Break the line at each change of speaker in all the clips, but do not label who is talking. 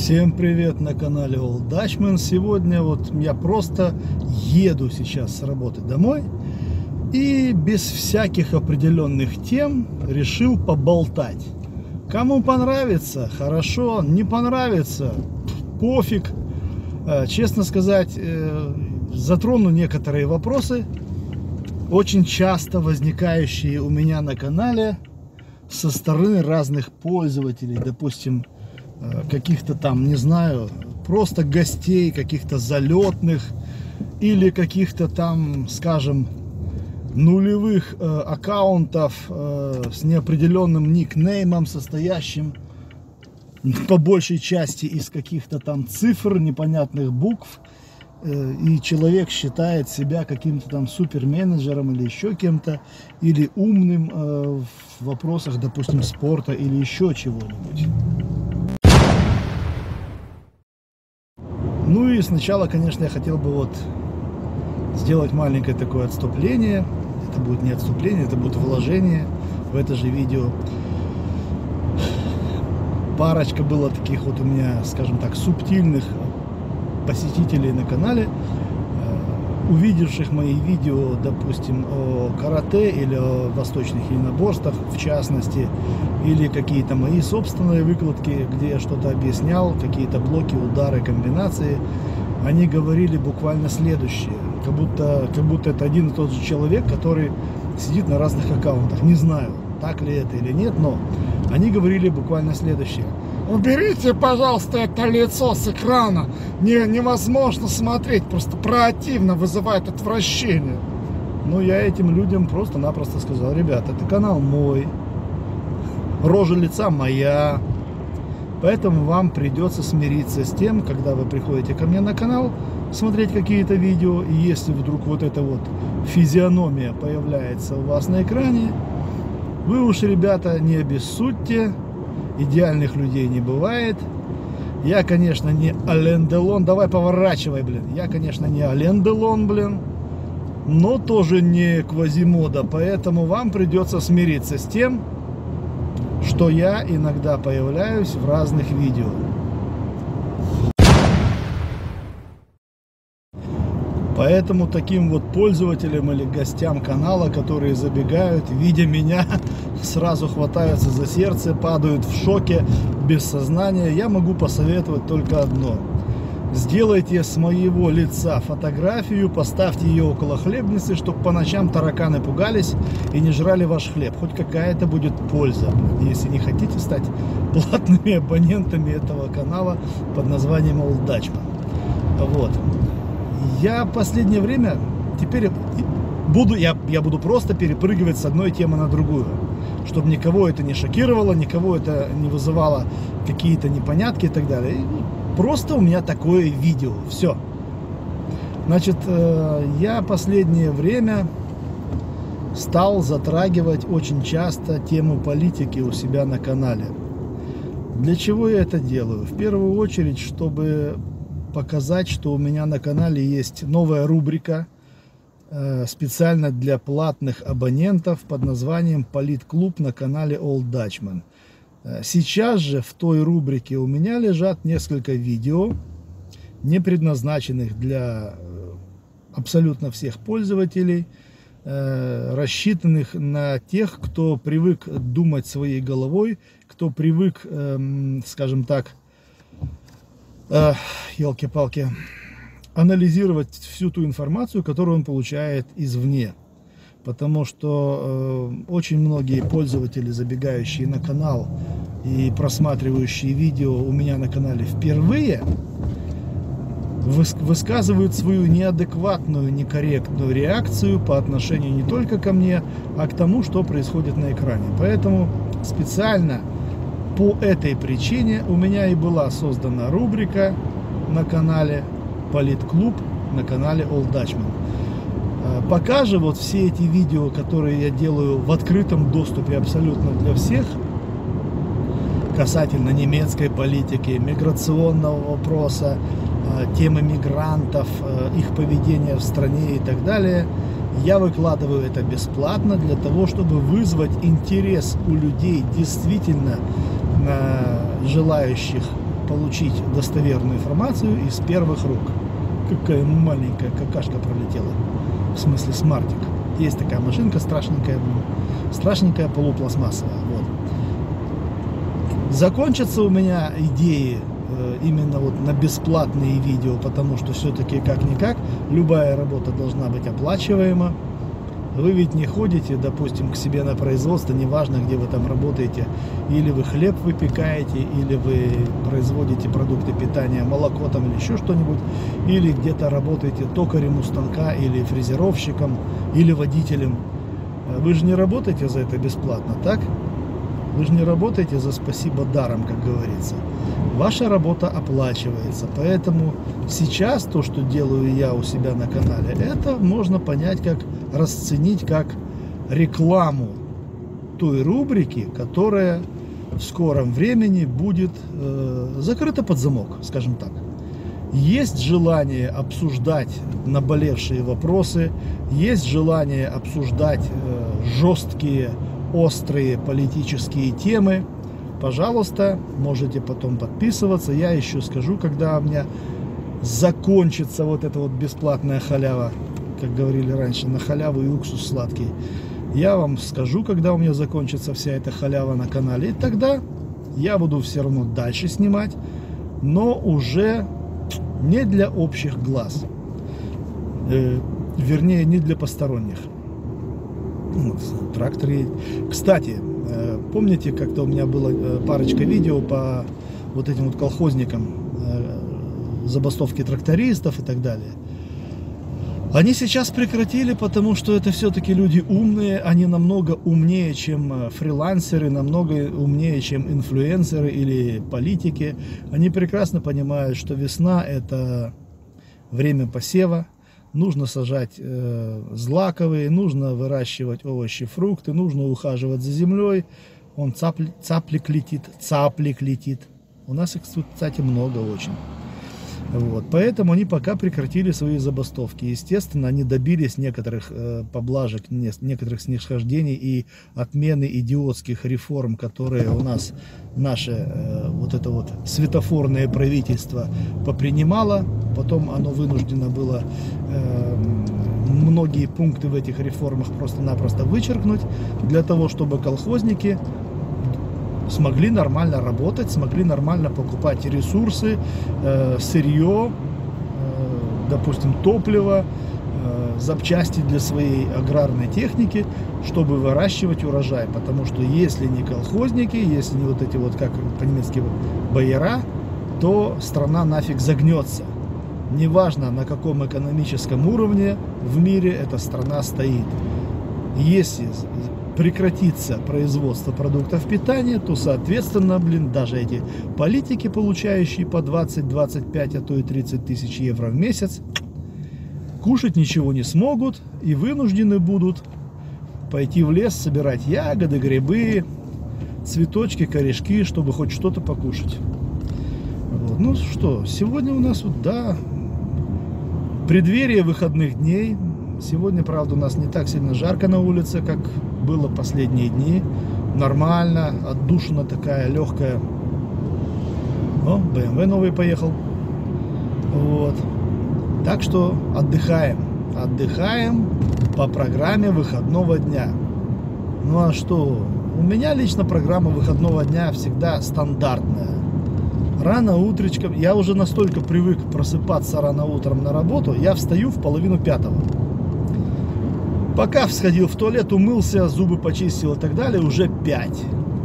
Всем привет на канале Old Dutchman. Сегодня вот я просто еду сейчас с работы домой и без всяких определенных тем решил поболтать. Кому понравится, хорошо, не понравится, пофиг. Честно сказать, затрону некоторые вопросы, очень часто возникающие у меня на канале со стороны разных пользователей, допустим, каких-то там, не знаю, просто гостей, каких-то залетных или каких-то там, скажем, нулевых аккаунтов с неопределенным никнеймом, состоящим по большей части из каких-то там цифр, непонятных букв, и человек считает себя каким-то там суперменеджером или еще кем-то, или умным в вопросах, допустим, спорта или еще чего-нибудь. Ну и сначала, конечно, я хотел бы вот сделать маленькое такое отступление. Это будет не отступление, это будет вложение в это же видео. Парочка было таких вот у меня, скажем так, субтильных посетителей на канале, увидевших мои видео, допустим, о карате или о восточных единоборствах, в частности, или какие-то мои собственные выкладки, где я что-то объяснял, какие-то блоки, удары, комбинации. Они говорили буквально следующее, как будто это один и тот же человек, который сидит на разных аккаунтах. Не знаю, так ли это или нет, но они говорили буквально следующее: уберите, пожалуйста, это лицо с экрана. Невозможно смотреть, просто противно, вызывает отвращение. Ну, я этим людям просто-напросто сказал: ребята, это канал мой, рожа лица моя, поэтому вам придется смириться с тем, когда вы приходите ко мне на канал смотреть какие-то видео, и если вдруг вот эта вот физиономия появляется у вас на экране, вы уж, ребята, не обессудьте. Идеальных людей не бывает. Я, конечно, не Ален Делон. Давай поворачивай, блин. Я, конечно, не Ален Делон, блин. Но тоже не Квазимода. Поэтому вам придется смириться с тем, что я иногда появляюсь в разных видео. Поэтому таким вот пользователям или гостям канала, которые забегают, видя меня, сразу хватаются за сердце, падают в шоке, без сознания, я могу посоветовать только одно: сделайте с моего лица фотографию, поставьте ее около хлебницы, чтобы по ночам тараканы пугались и не жрали ваш хлеб. Хоть какая-то будет польза, если не хотите стать платными абонентами этого канала под названием Old Dutchman. Вот. Я в последнее время теперь буду просто перепрыгивать с одной темы на другую, чтобы никого это не шокировало, никого это не вызывало какие-то непонятки и так далее. Просто у меня такое видео. Все. Значит, я последнее время стал затрагивать очень часто тему политики у себя на канале. Для чего я это делаю? В первую очередь, чтобы показать, что у меня на канале есть новая рубрика специально для платных абонентов под названием «Политклуб» на канале Old Dutchman. Сейчас же в той рубрике у меня лежат несколько видео, не предназначенных для абсолютно всех пользователей, рассчитанных на тех, кто привык думать своей головой, кто привык, скажем так, елки-палки, анализировать всю ту информацию, которую он получает извне. Потому что очень многие пользователи, забегающие на канал и просматривающие видео у меня на канале впервые, высказывают свою неадекватную, некорректную реакцию по отношению не только ко мне, а к тому, что происходит на экране. Поэтому специально по этой причине у меня и была создана рубрика на канале «Политклуб» на канале Old Dutchman. Пока же вот все эти видео, которые я делаю в открытом доступе абсолютно для всех, касательно немецкой политики, миграционного вопроса, темы мигрантов, их поведения в стране и так далее, я выкладываю это бесплатно для того, чтобы вызвать интерес у людей, действительно желающих получить достоверную информацию из первых рук. Какая маленькая какашка пролетела. В смысле смартик. Есть такая машинка страшненькая, полупластмассовая. Вот. Закончатся у меня идеи именно вот на бесплатные видео, потому что все-таки как-никак любая работа должна быть оплачиваема. Вы ведь не ходите, допустим, к себе на производство, неважно, где вы там работаете, или вы хлеб выпекаете, или вы производите продукты питания, молоко там или еще что-нибудь, или где-то работаете токарем у станка, или фрезеровщиком, или водителем. Вы же не работаете за это бесплатно, так? Вы же не работаете за спасибо даром, как говорится. Ваша работа оплачивается. Поэтому сейчас то, что делаю я у себя на канале, это можно понять, как расценить как рекламу той рубрики, которая в скором времени будет закрыта под замок, скажем так. Есть желание обсуждать наболевшие вопросы, есть желание обсуждать жесткие, острые политические темы. Пожалуйста, можете потом подписываться. Я еще скажу, когда у меня закончится вот эта вот бесплатная халява, как говорили раньше, на халяву и уксус сладкий. Я вам скажу, когда у меня закончится вся эта халява на канале. И тогда я буду все равно дальше снимать, но уже не для общих глаз. Вернее, не для посторонних. Вот, трактор едет. Кстати, помните, как-то у меня было парочка видео по вот этим вот колхозникам, забастовки трактористов и так далее. Они сейчас прекратили, потому что это все-таки люди умные, они намного умнее, чем фрилансеры, намного умнее, чем инфлюенсеры или политики. Они прекрасно понимают, что весна – это время посева. Нужно сажать злаковые, нужно выращивать овощи, фрукты, нужно ухаживать за землей. Он цаплик летит. У нас их, кстати, много очень. Вот. Поэтому они пока прекратили свои забастовки. Естественно, они добились некоторых поблажек, некоторых снисхождений и отмены идиотских реформ, которые у нас наше вот это вот светофорное правительство попринимало. Потом оно вынуждено было многие пункты в этих реформах просто-напросто вычеркнуть, для того, чтобы колхозники смогли нормально работать, смогли нормально покупать ресурсы, сырье, допустим, топливо, запчасти для своей аграрной техники, чтобы выращивать урожай. Потому что если не колхозники, если не вот эти вот, как по-немецки, бояра, то страна нафиг загнется. Неважно, на каком экономическом уровне в мире эта страна стоит. Если прекратится производство продуктов питания, то, соответственно, даже эти политики, получающие по 20, 25, а то и 30 тысяч евро в месяц, кушать ничего не смогут и вынуждены будут пойти в лес, собирать ягоды, грибы, цветочки, корешки, чтобы хоть что-то покушать. Вот. Ну что, сегодня у нас вот, да, преддверие выходных дней. Сегодня, правда, у нас не так сильно жарко на улице, как было последние дни. Нормально, отдушина такая легкая. О, BMW новый поехал. Вот. Так что отдыхаем. Отдыхаем по программе выходного дня. Ну а что? У меня лично программа выходного дня всегда стандартная. Рано утречком, я уже настолько привык просыпаться рано утром на работу, я встаю в 4:30. Пока сходил в туалет, умылся, зубы почистил и так далее, уже 5.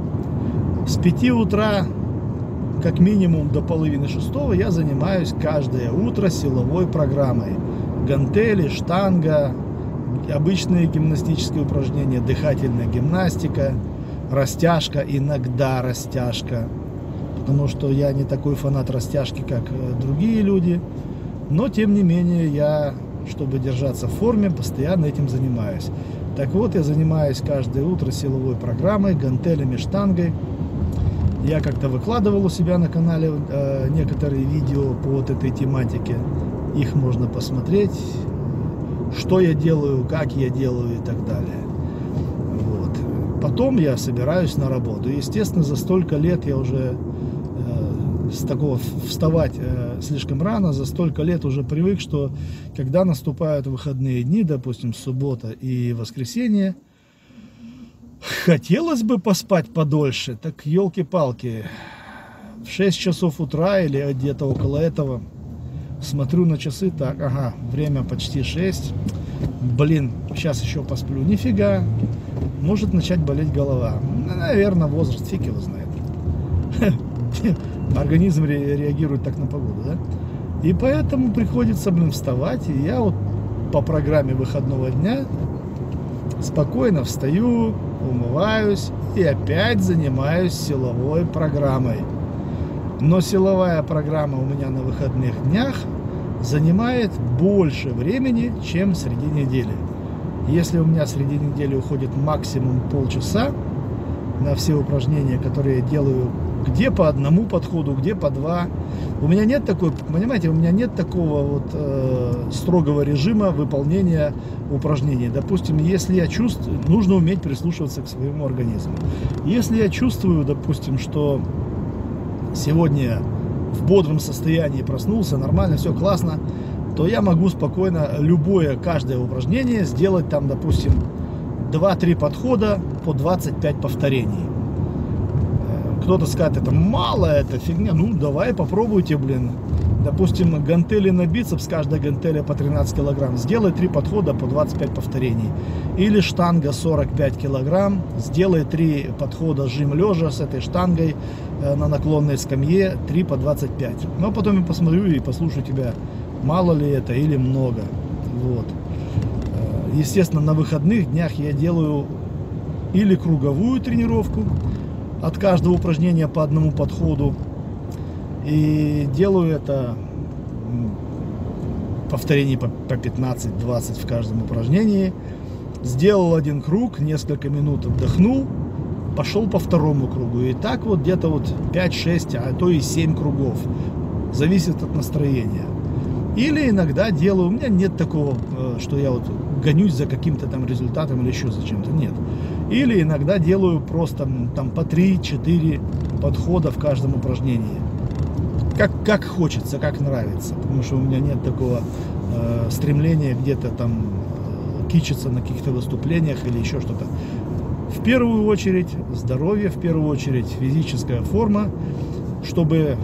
С 5 утра, как минимум до 5:30, я занимаюсь каждое утро силовой программой. Гантели, штанга, обычные гимнастические упражнения, дыхательная гимнастика, растяжка, иногда растяжка. Потому что я не такой фанат растяжки, как другие люди. Но, тем не менее, я, чтобы держаться в форме, постоянно этим занимаюсь. Так вот, я занимаюсь каждое утро силовой программой, гантелями, штангой. Я как-то выкладывал у себя на канале некоторые видео по вот этой тематике. Их можно посмотреть, что я делаю, как я делаю и так далее. Вот. Потом я собираюсь на работу. Естественно, за столько лет я уже с такого вставать слишком рано, за столько лет уже привык, что когда наступают выходные дни, допустим, суббота и воскресенье, хотелось бы поспать подольше, так елки-палки, в 6 часов утра или где-то около этого, смотрю на часы, так, ага, время почти 6, блин, сейчас еще посплю, нифига, может начать болеть голова, наверное, возраст, фиг его знает. Организм реагирует так на погоду, да? И поэтому приходится, блин, вставать, и я вот по программе выходного дня спокойно встаю, умываюсь и опять занимаюсь силовой программой. Но силовая программа у меня на выходных днях занимает больше времени, чем среди недели. Если у меня среди недели уходит максимум полчаса на все упражнения, которые я делаю, где по одному подходу, где по два. У меня нет такой, понимаете, у меня нет такого вот строгого режима выполнения упражнений. Допустим, если я чувствую, нужно уметь прислушиваться к своему организму. Если я чувствую, допустим, что сегодня в бодром состоянии проснулся, нормально, все классно, то я могу спокойно каждое упражнение сделать там, допустим, 2-3 подхода по 25 повторений. Кто-то скажет, это мало, это фигня. Ну, давай попробуйте, блин. Допустим, гантели на бицепс, каждая гантеля по 13 килограмм. Сделай 3 подхода по 25 повторений. Или штанга 45 килограмм. Сделай 3 подхода жим лежа с этой штангой на наклонной скамье. 3 по 25. Но потом я посмотрю и послушаю тебя, мало ли это или много. Вот. Естественно, на выходных днях я делаю или круговую тренировку, от каждого упражнения по одному подходу. И делаю это повторений по 15-20 в каждом упражнении. Сделал один круг, несколько минут отдохнул, пошел по второму кругу. И так вот где-то вот 5-6, а то и 7 кругов. Зависит от настроения. Или иногда делаю, у меня нет такого, что я вот гонюсь за каким-то там результатом или еще за чем-то, нет. Или иногда делаю просто там по 3-4 подхода в каждом упражнении. Как хочется, как нравится. Потому что у меня нет такого стремления где-то там кичиться на каких-то выступлениях или еще что-то. В первую очередь здоровье, в первую очередь физическая форма, чтобы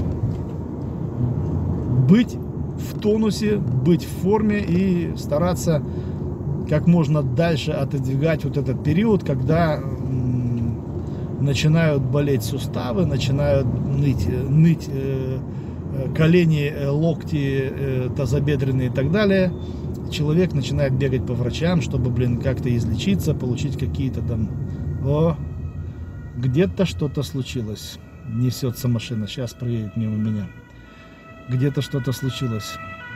быть в тонусе, быть в форме и стараться как можно дальше отодвигать вот этот период, когда начинают болеть суставы, начинают ныть колени, локти, тазобедренные и так далее. Человек начинает бегать по врачам, чтобы, блин, как-то излечиться, получить какие-то там... О, где-то что-то случилось. Несется машина, сейчас проедет мимо меня. Где-то что-то случилось.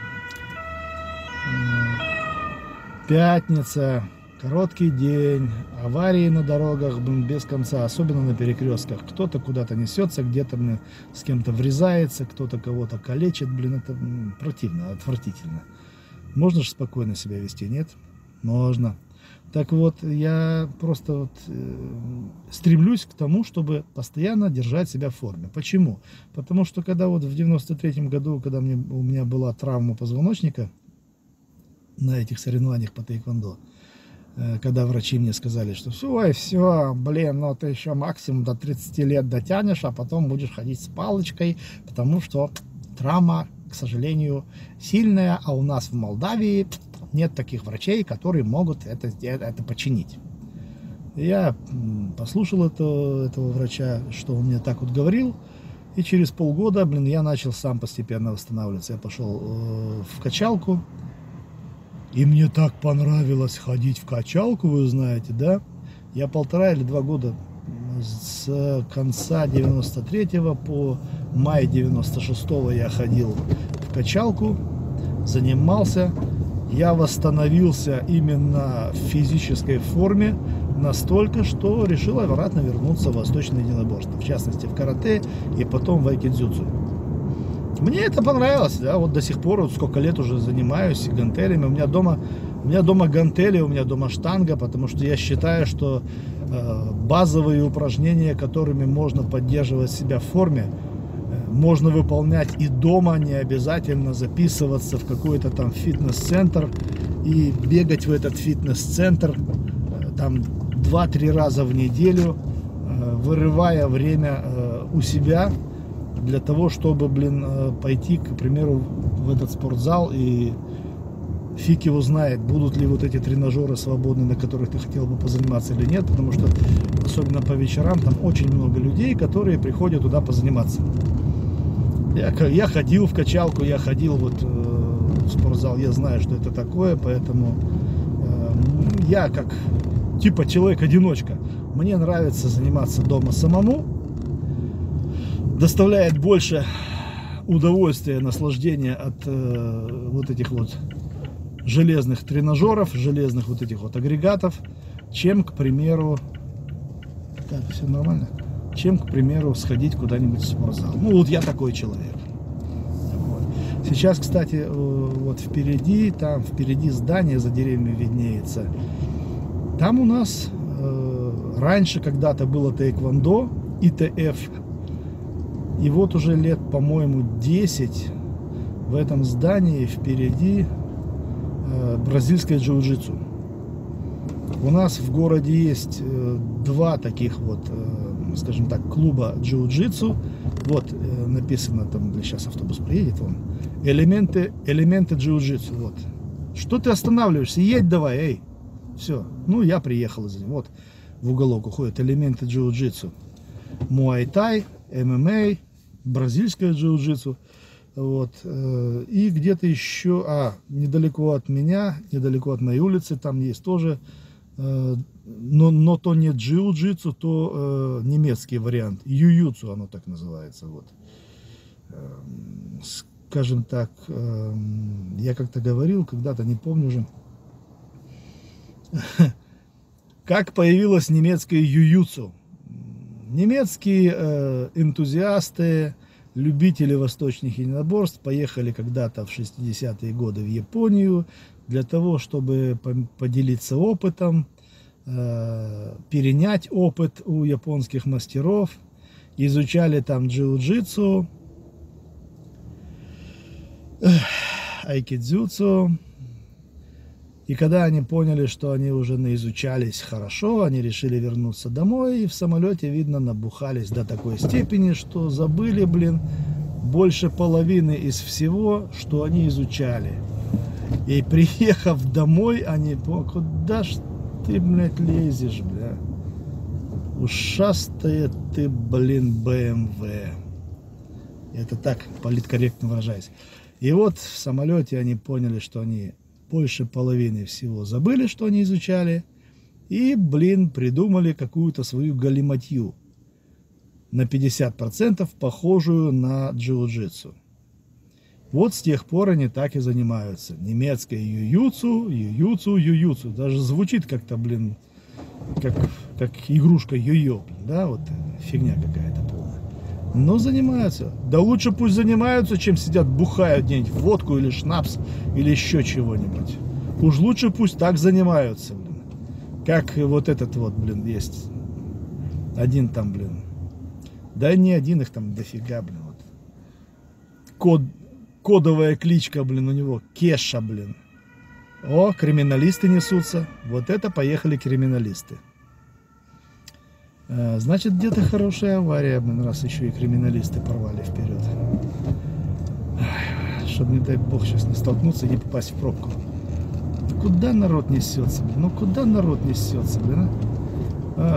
Пятница, короткий день, аварии на дорогах, блин, без конца, особенно на перекрестках. Кто-то куда-то несется, где-то, блин, с кем-то врезается, кто-то кого-то калечит, блин, это противно, отвратительно. Можно же спокойно себя вести, нет? Можно. Так вот, я просто вот, стремлюсь к тому, чтобы постоянно держать себя в форме. Почему? Потому что когда вот в 93-м году, когда у меня была травма позвоночника на этих соревнованиях по тэквондо, когда врачи мне сказали, что все, блин, ну ты еще максимум до 30 лет дотянешь, а потом будешь ходить с палочкой, потому что травма, к сожалению, сильная, а у нас в Молдавии нет таких врачей, которые могут это починить. Я послушал этого врача, что он мне так вот говорил, и через полгода, блин, я начал сам постепенно восстанавливаться. Я пошел в качалку, и мне так понравилось ходить в качалку, вы знаете, да? Я 1,5 или 2 года с конца 93-го по май 96-го я ходил в качалку, занимался. Я восстановился именно в физической форме настолько, что решил обратно вернуться в восточное единоборство, в частности в карате и потом в айкидзюцу. Мне это понравилось, да, вот до сих пор, вот сколько лет уже занимаюсь гантелями, у меня дома гантели, у меня дома штанга, потому что я считаю, что базовые упражнения, которыми можно поддерживать себя в форме, Можно выполнять и дома, не обязательно записываться в какой-то там фитнес-центр и бегать в этот фитнес-центр там 2-3 раза в неделю, вырывая время у себя для того, чтобы, пойти, к примеру, в этот спортзал, и фиг его знает, будут ли вот эти тренажеры свободны, на которых ты хотел бы позаниматься или нет, потому что, особенно по вечерам, там очень много людей, которые приходят туда позаниматься. Я ходил в качалку, я ходил в спортзал, я знаю, что это такое, поэтому я как типа человек-одиночка, мне нравится заниматься дома самому, доставляет больше удовольствия, наслаждения от вот этих вот железных тренажеров, железных вот этих вот агрегатов, чем, к примеру, так, все нормально, чем, к примеру, сходить куда-нибудь в спортзал. Ну, вот я такой человек. Вот. Сейчас, кстати, вот впереди, там впереди здание за деревьями виднеется. Там у нас раньше когда-то было тэквондо, ИТФ. И вот уже лет, по-моему, 10 в этом здании впереди бразильское джиу-джитсу. У нас в городе есть два таких вот, скажем так, клуба джиу-джитсу. Вот написано там, сейчас автобус приедет, вон, элементы джиу-джитсу. Вот. Что ты останавливаешься? Едь давай, эй. Все. Ну, я приехал из него. Вот в уголок уходят элементы джиу-джитсу. Муай-тай, ММА, бразильское джиу-джитсу. Вот. И где-то еще, недалеко от меня, недалеко от моей улицы, там есть тоже, но то не джиу-джитсу, то немецкий вариант. Ююцу оно так называется. Вот. Скажем так, я как-то говорил, когда-то, не помню уже, как появилось немецкое ююцу. Немецкие энтузиасты, любители восточных единоборств поехали когда-то в 60-е годы в Японию для того, чтобы поделиться опытом, перенять опыт у японских мастеров. Изучали там джиу-джитсу, айкидзюцу. И когда они поняли, что они уже наизучались хорошо, они решили вернуться домой, и в самолете, видно, набухались до такой степени, что забыли, больше половины из всего, что они изучали. И приехав домой, они, куда ж ты, лезешь, бля? Ушастая ты, БМВ. Это так, политкорректно выражаясь. И вот в самолете они поняли, что они больше половины всего забыли, что они изучали, и, придумали какую-то свою галиматью на 50% похожую на джиу-джитсу. Вот с тех пор они так и занимаются. Немецкое ююцу, ююцу, ююцу. Даже звучит как-то, как игрушка йо-йо, да, вот фигня какая-то полная. Но занимаются. Да лучше пусть занимаются, чем сидят, бухают где-нибудь водку или шнапс, или еще чего-нибудь. Уж лучше пусть так занимаются, Как вот этот вот, есть. Один там, Да не один, их там дофига, вот. Кодовая кличка, у него Кеша, О, криминалисты несутся. Вот это поехали криминалисты. Значит, где-то хорошая авария, раз еще и криминалисты порвали вперед. Чтобы, не дай бог, сейчас не столкнуться и не попасть в пробку. Куда народ несется, Ну, куда народ несется, Ах,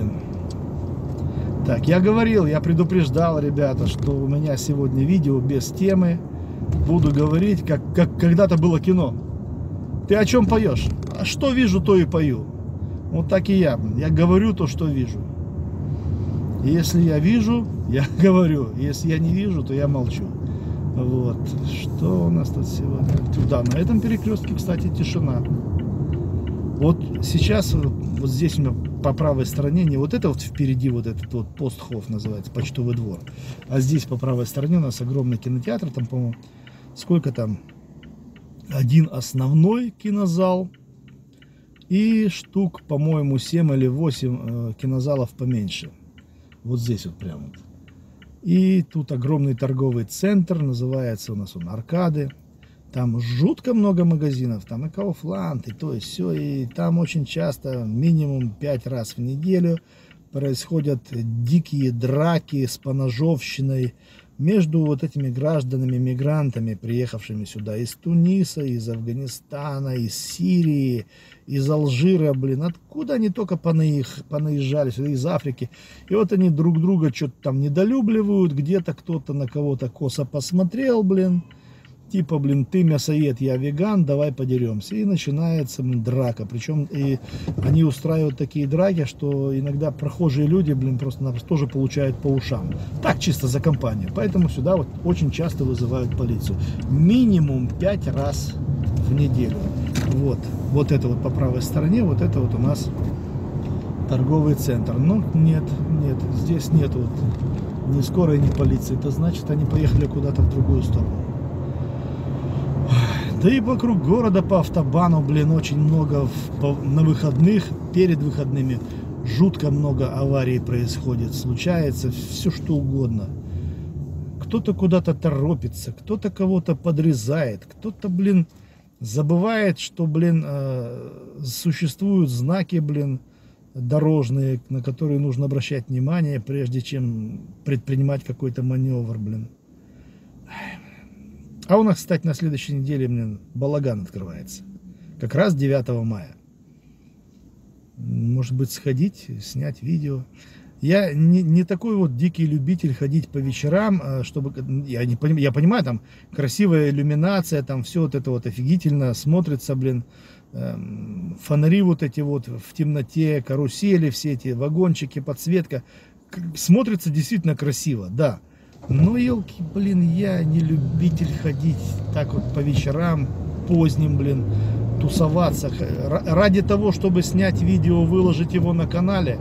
Так, я говорил, я предупреждал, ребята, что у меня сегодня видео без темы. Буду говорить, как когда-то было кино. Ты о чем поешь? А что вижу, то и пою. Вот так и я. Я говорю то, что вижу. Если я вижу, я говорю. Если я не вижу, то я молчу. Вот. Что у нас тут сегодня? Да, на этом перекрестке, кстати, тишина. Вот сейчас, вот здесь у меня по правой стороне, не вот это вот впереди, вот этот вот Постхоф называется, почтовый двор. А здесь по правой стороне у нас огромный кинотеатр. Там, по-моему, сколько там? Один основной кинозал. И штук, по-моему, 7 или 8 кинозалов поменьше. Вот здесь вот прямо. И тут огромный торговый центр, называется у нас он Аркады. Там жутко много магазинов, там и Kaufland, и то, и все. И там очень часто, минимум 5 раз в неделю, происходят дикие драки с поножовщиной между вот этими гражданами, мигрантами, приехавшими сюда из Туниса, из Афганистана, из Сирии, из Алжира, блин, откуда они только понаезжали сюда, из Африки. И вот они друг друга что-то там недолюбливают, где-то кто-то на кого-то косо посмотрел, блин. Типа, блин, ты мясоед, я веган, давай подеремся. И начинается драка. Причем и они устраивают такие драки, что иногда прохожие люди, блин, просто-напросто тоже получают по ушам. Так, чисто за компанию. Поэтому сюда вот очень часто вызывают полицию. Минимум 5 раз в неделю. Вот это вот по правой стороне, вот это вот у нас торговый центр. Но нет, здесь нет вот ни скорой, ни полиции. Это значит, они поехали куда-то в другую сторону. Да и вокруг города по автобану, блин, очень много на выходных, перед выходными, жутко много аварий происходит, случается все что угодно. Кто-то куда-то торопится, кто-то кого-то подрезает, кто-то, блин, забывает, что, блин, существуют знаки, блин, дорожные, на которые нужно обращать внимание, прежде чем предпринимать какой-то маневр, блин. А у нас, кстати, на следующей неделе, блин, балаган открывается. Как раз 9 мая. Может быть, сходить, снять видео. Я не такой вот дикий любитель ходить по вечерам, чтобы... Я понимаю, там красивая иллюминация, там все вот это вот офигительно смотрится, блин. Фонари вот эти вот в темноте, карусели, все эти вагончики, подсветка. Смотрится действительно красиво, да. Но, елки, блин, я не любитель ходить так вот по вечерам, поздним, блин, тусоваться. Ради того, чтобы снять видео, выложить его на канале,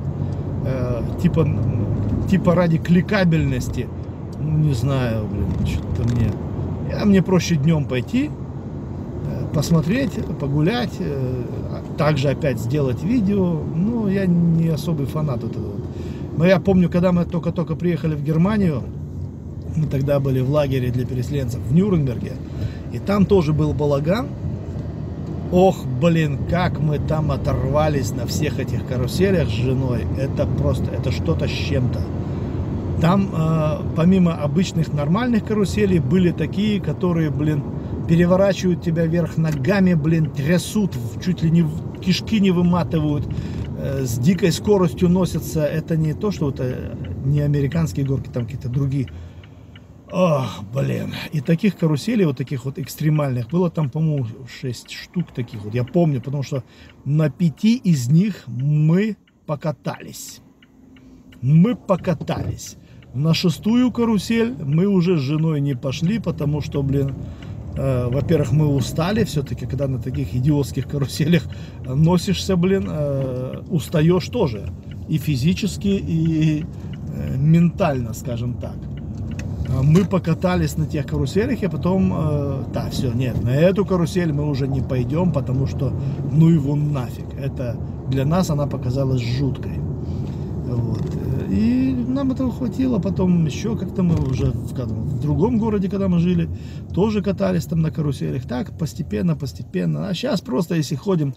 типа ради кликабельности, ну, не знаю, блин, что-то мне проще днем пойти, посмотреть, погулять, также опять сделать видео. Ну, я не особый фанат этого. Но я помню, когда мы только-только приехали в Германию, мы тогда были в лагере для переселенцев в Нюрнберге, и там тоже был балаган. Ох, блин, как мы там оторвались на всех этих каруселях с женой. Это просто, это что-то с чем-то. Там, помимо обычных нормальных каруселей, были такие, которые, блин, переворачивают тебя вверх ногами, блин, трясут, чуть ли не кишки не выматывают, с дикой скоростью носятся. Это не то, что это не американские горки, там какие-то другие. Ох, блин. И таких каруселей, вот таких вот экстремальных, было там, по-моему, 6 штук таких вот. Я помню, потому что на 5 из них мы покатались. На 6-ю карусель мы уже с женой не пошли, потому что, блин, во-первых, мы устали. Все-таки, когда на таких идиотских каруселях носишься, блин, устаешь тоже. И физически, и ментально, скажем так. Мы покатались на тех каруселях, и потом, да, все, нет, на эту карусель мы уже не пойдем, потому что, ну его нафиг. Это для нас она показалась жуткой. Вот. И нам этого хватило. Потом еще как-то мы уже в другом городе, когда мы жили, тоже катались там на каруселях. Так, постепенно. А сейчас просто, если ходим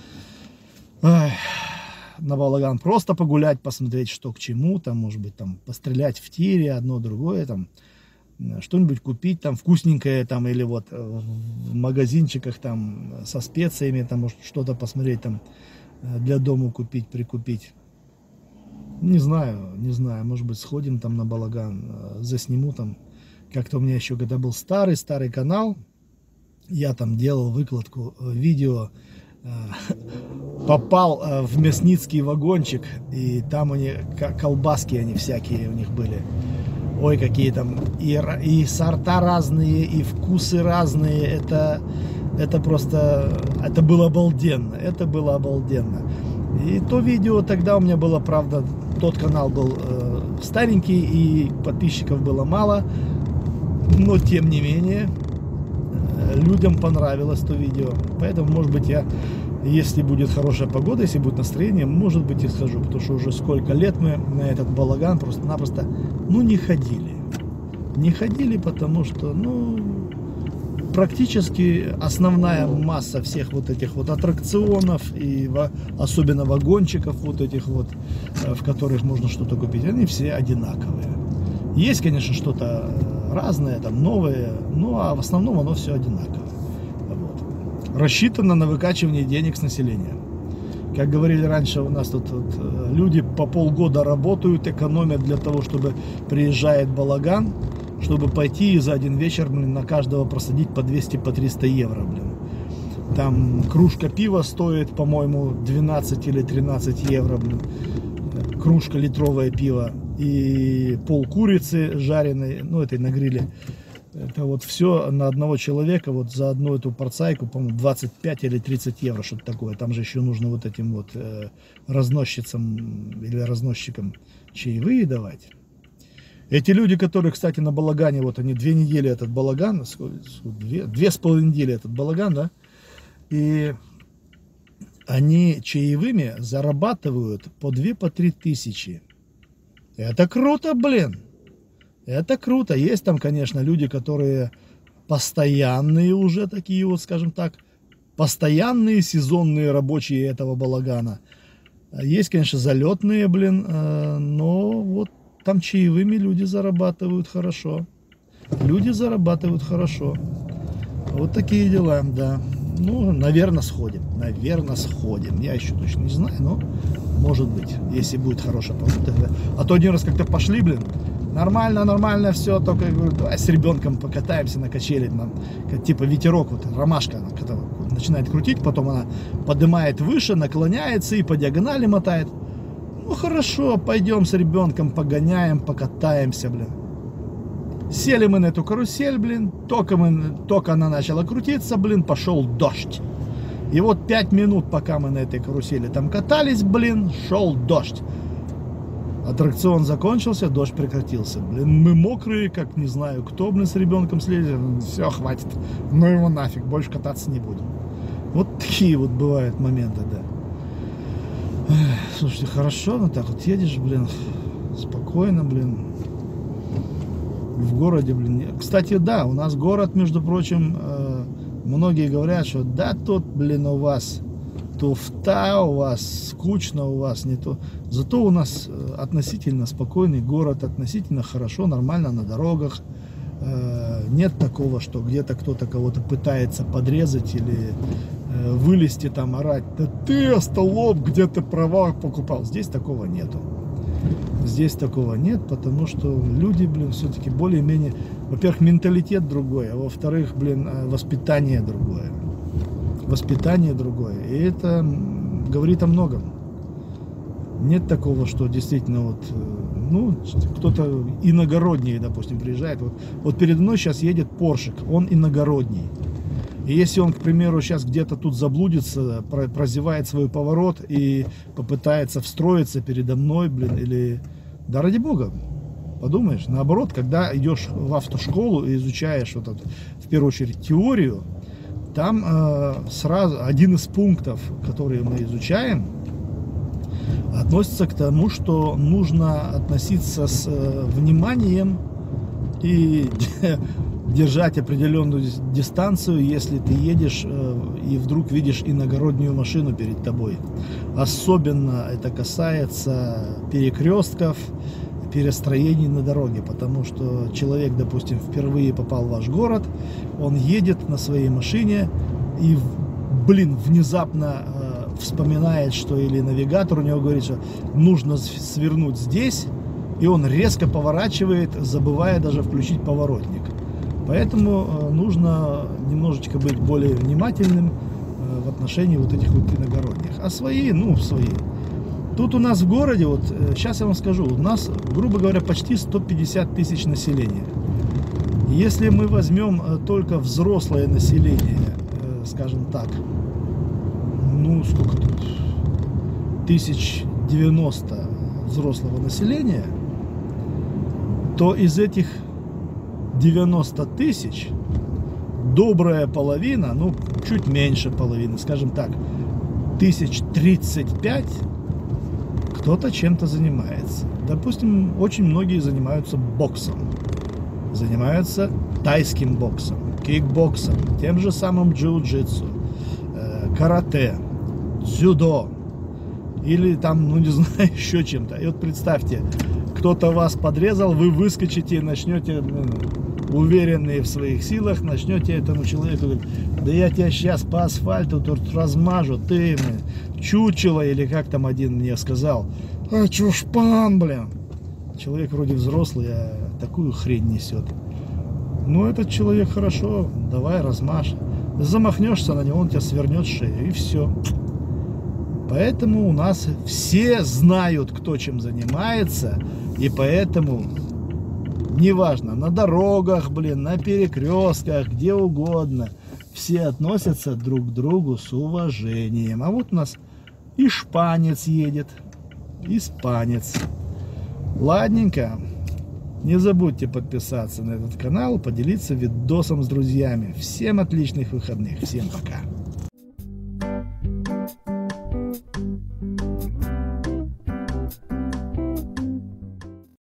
на балаган, просто погулять, посмотреть, что к чему, там, может быть, там, пострелять в тире, одно, другое, там, что-нибудь купить, там, вкусненькое, там, или вот в магазинчиках, там, со специями, там, может, что-то посмотреть, там, для дома купить, прикупить. Не знаю, может быть, сходим там на балаган, засниму там, как-то у меня еще, когда был старый канал, я там делал выкладку видео, попал в мясницкий вагончик, и там у них колбаски они всякие у них были. Ой, какие там и сорта разные, и вкусы разные. Это просто, это было обалденно. И то видео тогда у меня было, правда, тот канал был старенький, и подписчиков было мало. Но, тем не менее, людям понравилось то видео. Поэтому, может быть, я, если будет хорошая погода, если будет настроение, может быть, и схожу. Потому что уже сколько лет мы на этот балаган просто-напросто, ну, не ходили. Не ходили, потому что, ну, практически основная масса всех вот этих вот аттракционов и особенно вагончиков вот этих вот, в которых можно что-то купить, они все одинаковые. Есть, конечно, что-то разное, там новое, ну а в основном оно все одинаковое. Вот. Рассчитано на выкачивание денег с населения. Как говорили раньше, у нас тут люди по полгода работают, экономят для того, чтобы приезжает балаган, чтобы пойти и за один вечер, блин, на каждого просадить по 200, по 300 евро, блин. Там кружка пива стоит, по-моему, 12 или 13 евро, блин. Кружка литровое пива и пол курицы жареной, ну, этой на гриле. Это вот все на одного человека, вот за одну эту порцайку, по-моему, 25 или 30 евро, что-то такое. Там же еще нужно вот этим вот разносчицам или разносчикам чаевые давать. Эти люди, которые, кстати, на балагане, вот они 2 недели этот балаган, 2,5 недели этот балаган, да, и они чаевыми зарабатывают по 2, по 3 тысячи. Это круто, блин. Это круто. Есть там, конечно, люди, которые постоянные уже такие вот, скажем так, постоянные сезонные рабочие этого балагана. Есть, конечно, залетные, блин, но вот там чаевыми люди зарабатывают хорошо. Люди зарабатывают хорошо. Вот такие дела, да. Ну, наверное, сходим. Наверное, сходим. Я еще точно не знаю, но может быть, если будет хорошая погода. А то один раз как-то пошли, блин. Нормально, нормально все, только я говорю, давай с ребенком покатаемся на качели, нам, типа ветерок, вот ромашка, она начинает крутить, потом она поднимает выше, наклоняется и по диагонали мотает. Ну хорошо, пойдем с ребенком погоняем, покатаемся, блин. Сели мы на эту карусель, блин, только она начала крутиться, блин, пошел дождь. И вот 5 минут, пока мы на этой карусели там катались, блин, шел дождь. Аттракцион закончился, дождь прекратился. Блин, мы мокрые, как не знаю кто, блин, с ребенком слезли. Все, хватит. Ну его нафиг, больше кататься не будем. Вот такие вот бывают моменты, да. Слушайте, хорошо, ну так вот едешь, блин, спокойно, блин. В городе, блин. Кстати, да, у нас город, между прочим, многие говорят, что да тут, блин, у вас туфта, у вас скучно, у вас не то. Зато у нас относительно спокойный город, относительно хорошо, нормально на дорогах. Нет такого, что где-то кто-то кого-то пытается подрезать или вылезти там, орать. Да ты, остолоп, где ты права покупал. Здесь такого нету. Здесь такого нет, потому что люди, блин, все-таки более-менее, во-первых, менталитет другой, а во-вторых, блин, воспитание другое. Воспитание другое. И это говорит о многом. Нет такого, что действительно вот, ну, кто-то иногородний, допустим, приезжает. Вот передо мной сейчас едет Поршик, он иногородний. И если он, к примеру, сейчас где-то тут заблудится, прозевает свой поворот и попытается встроиться передо мной, блин, или... Да ради бога, подумаешь, наоборот, когда идешь в автошколу и изучаешь вот это, в первую очередь теорию, там сразу один из пунктов, которые мы изучаем, относится к тому, что нужно относиться с вниманием и держать определенную дистанцию, если ты едешь и вдруг видишь иногороднюю машину перед тобой. Особенно это касается перекрестков, перестроений на дороге, потому что человек, допустим, впервые попал в ваш город, он едет на своей машине и, блин, внезапно вспоминает, что или навигатор у него говорит, что нужно свернуть здесь, и он резко поворачивает, забывая даже включить поворотник. Поэтому нужно немножечко быть более внимательным в отношении вот этих вот иногородних. А свои, ну, свои. Тут у нас в городе, вот сейчас я вам скажу, у нас, грубо говоря, почти 150 тысяч населения. Если мы возьмем только взрослое население, скажем так, ну, сколько тут, 1090 взрослого населения, то из этих 90 тысяч добрая половина, ну, чуть меньше половины, скажем так, 1035 кто-то чем-то занимается. Допустим, очень многие занимаются боксом. занимаются тайским боксом, кикбоксом, тем же самым джиу-джитсу, карате, дзюдо или там, ну не знаю, еще чем-то. И вот представьте, кто-то вас подрезал, вы выскочите и начнете, уверенные в своих силах, начнете этому человеку говорить: да я тебя сейчас по асфальту тут размажу, ты чучело, или как там один мне сказал, а чушпан, блин. Человек вроде взрослый, а такую хрень несет. Ну, этот человек хорошо, давай размажь. Замахнешься на него, он тебя свернет шею, и все. Поэтому у нас все знают, кто чем занимается, и поэтому, неважно, на дорогах, блин, на перекрестках, где угодно, все относятся друг к другу с уважением. А вот у нас испанец едет, испанец. Ладненько. Не забудьте подписаться на этот канал, поделиться видосом с друзьями. Всем отличных выходных. Всем пока.